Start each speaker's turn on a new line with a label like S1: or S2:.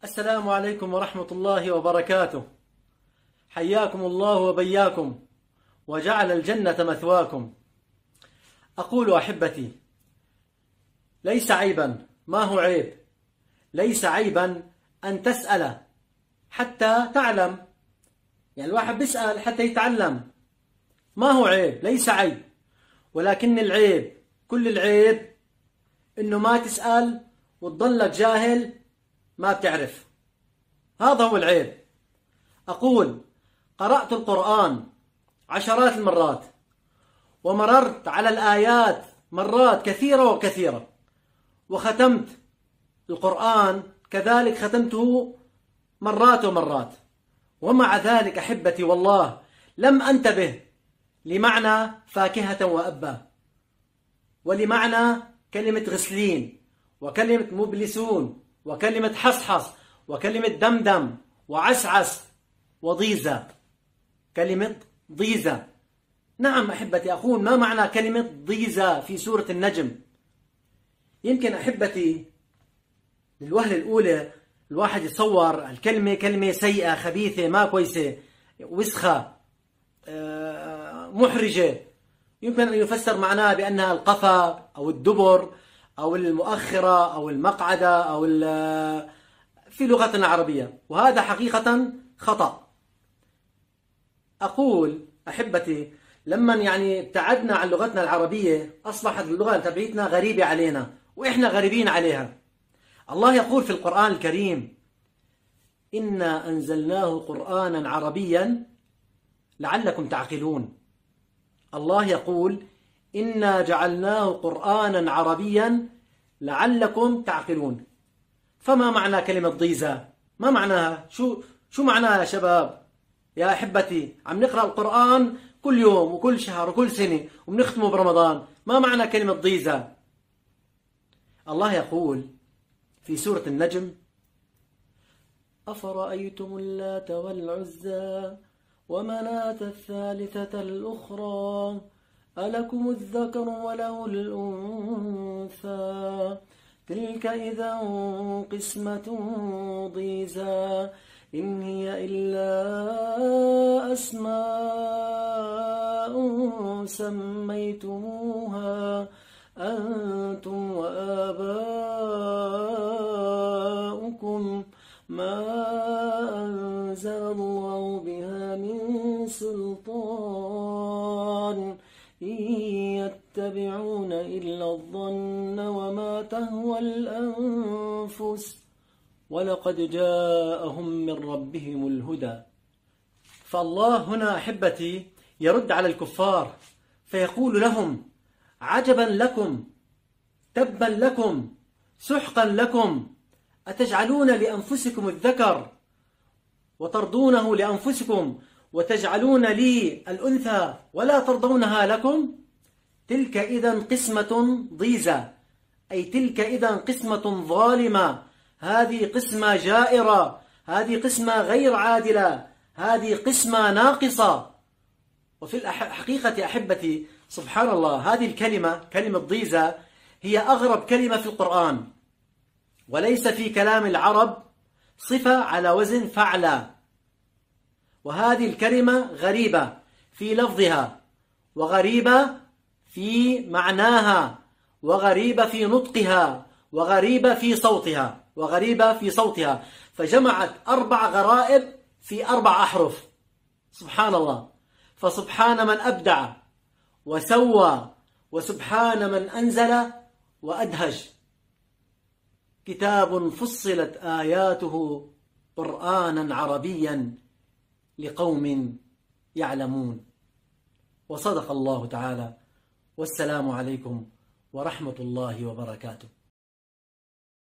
S1: السلام عليكم ورحمة الله وبركاته. حياكم الله وبياكم وجعل الجنة مثواكم. أقول أحبتي، ليس عيبا، ما هو عيب؟ ليس عيبا أن تسأل حتى تعلم. يعني الواحد بيسأل حتى يتعلم، ما هو عيب، ليس عيب. ولكن العيب، كل العيب إنه ما تسأل وتضلك جاهل ما بتعرف. هذا هو العيب. أقول قرأت القرآن عشرات المرات، ومررت على الآيات مرات كثيرة وكثيرة، وختمت القرآن كذلك، ختمته مرات ومرات. ومع ذلك أحبتي والله لم أنتبه لمعنى فاكهة وأبا، ولمعنى كلمة غسلين، وكلمة مبلسون، وكلمة حصحص، وكلمة دمدم، وعسعس، وضيزة. كلمة ضيزة، نعم أحبتي أقول ما معنى كلمة ضيزة في سورة النجم؟ يمكن أحبتي للوهلة الأولى الواحد يتصور الكلمة كلمة سيئة خبيثة ما كويسة وسخة محرجة، يمكن أن يفسر معناها بأنها القفا أو الدبر أو المؤخرة أو المقعدة أو في لغتنا العربية، وهذا حقيقة خطأ. أقول أحبتي لما يعني ابتعدنا عن لغتنا العربية أصبحت اللغة تبعيتنا غريبة علينا، وإحنا غريبين عليها. الله يقول في القرآن الكريم: إنا أنزلناه قرآنا عربيا لعلكم تعقلون. الله يقول: إنا جعلناه قرآنا عربيا لعلكم تعقلون. فما معنى كلمة ضيزة؟ ما معناها؟ شو معناها يا شباب يا أحبتي؟ عم نقرأ القرآن كل يوم وكل شهر وكل سنة وبنختمه برمضان، ما معنى كلمة ضيزة؟ الله يقول في سورة النجم: أفرأيتم اللات والعزى ومناة الثالثة الأخرى ألكم الذكر وله الأنثى تلك إذا قسمة ضيزى إن هي إلا أسماء سميتموها أنتم وآباؤكم ما أنزل الله بها من سلطان إن يتبعون إلا الظن وما تهوى الأنفس ولقد جاءهم من ربهم الهدى. فالله هنا أحبتي يرد على الكفار فيقول لهم: عجبا لكم، تبا لكم، سحقا لكم، أتجعلون لأنفسكم الذكر وترضونه لأنفسكم وتجعلون لي الأنثى ولا ترضونها لكم؟ تلك إذا قسمة ضيزة، أي تلك إذا قسمة ظالمة، هذه قسمة جائرة، هذه قسمة غير عادلة، هذه قسمة ناقصة. وفي الحقيقة أحبتي سبحان الله هذه الكلمة كلمة ضيزة هي أغرب كلمة في القرآن، وليس في كلام العرب صفة على وزن فعلى. وهذه الكلمة غريبة في لفظها، وغريبة في معناها، وغريبة في نطقها، وغريبة في صوتها، وغريبة في صوتها، فجمعت 4 غرائب في 4 أحرف. سبحان الله. فسبحان من أبدع وسوى، وسبحان من أنزل وأدهج. كتاب فصلت آياته قرآنا عربيا لقوم يعلمون. وصدق الله تعالى. والسلام عليكم ورحمة الله وبركاته.